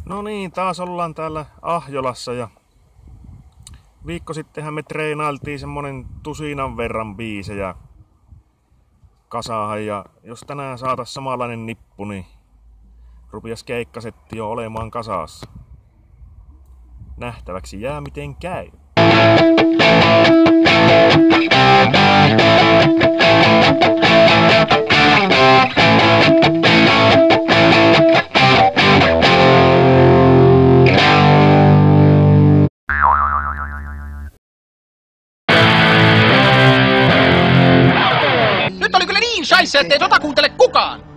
No niin, taas ollaan täällä Ahjolassa ja viikko sittenhän me treenailtiin semmonen tusinan verran biisejä kasaan ja jos tänään saatais samanlainen nippu, niin rupias keikkasetti jo olemaan kasassa. Nähtäväksi jää miten käy. Nyt oli kyllä niin shaisse, ettei tota kuuntele kukaan!